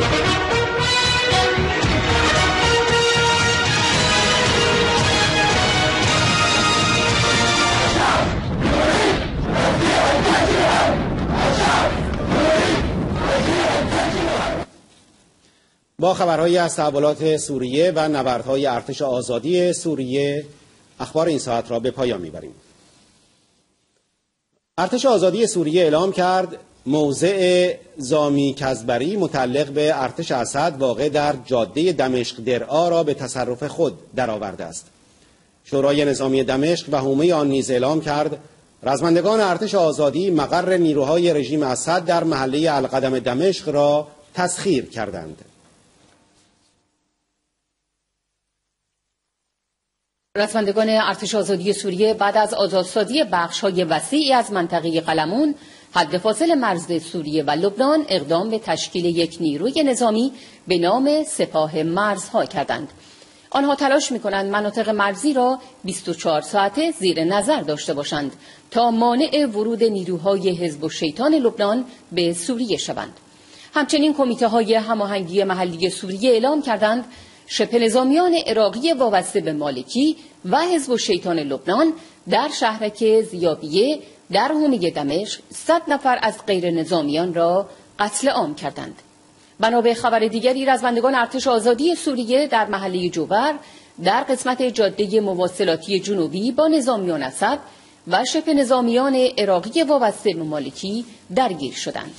با خبرهایی از تحولات سوریه و نبردهای ارتش آزادی سوریه اخبار این ساعت را به پایان میبریم. ارتش آزادی سوریه اعلام کرد موضع زامی کزبری متعلق به ارتش اسد واقع در جاده دمشق درعا را به تصرف خود درآورده است. شورای نظامی دمشق و حومه آن نیز اعلام کرد رزمندگان ارتش آزادی مقر نیروهای رژیم اسد در محله القدم دمشق را تسخیر کردند. رزمندگان ارتش آزادی سوریه بعد از آزادسازی بخش‌های وسیعی از منطقه قلمون حد فاصل مرز سوریه و لبنان اقدام به تشکیل یک نیروی نظامی به نام سپاه مرزها کردند. آنها تلاش می‌کنند مناطق مرزی را 24 ساعته زیر نظر داشته باشند تا مانع ورود نیروهای حزب الشیطان لبنان به سوریه شوند. همچنین کمیته‌های هماهنگی محلی سوریه اعلام کردند شبه نظامیان عراقی وابسته به مالکی و حزب الشیطان لبنان در شهرک زیابیه در حومه دمشق 100 نفر از غیر نظامیان را قتل عام کردند. بنا به خبر دیگری رزمندگان ارتش آزادی سوریه در محله جوبر در قسمت جاده مواصلاتی جنوبی با نظامیان اسد و شبه نظامیان عراقی وابسته به مالکی درگیر شدند.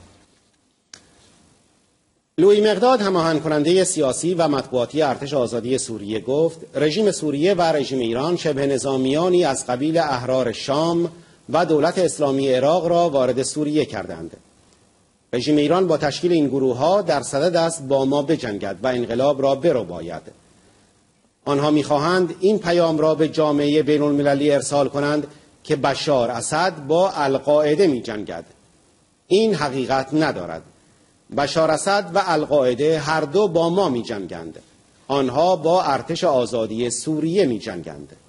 لویی مقداد هماهنگ کننده سیاسی و مطبوعاتی ارتش آزادی سوریه گفت رژیم سوریه و رژیم ایران شبه نظامیانی از قبیل احرار شام و دولت اسلامی عراق را وارد سوریه کردند. رژیم ایران با تشکیل این گروه‌ها در صدد است با ما بجنگد و انقلاب را برباید. آنها می‌خواهند این پیام را به جامعه بین‌المللی ارسال کنند که بشار اسد با القاعده می‌جنگد. این حقیقت ندارد. بشار اسد و القاعده هر دو با ما می‌جنگند. آنها با ارتش آزادی سوریه می‌جنگند.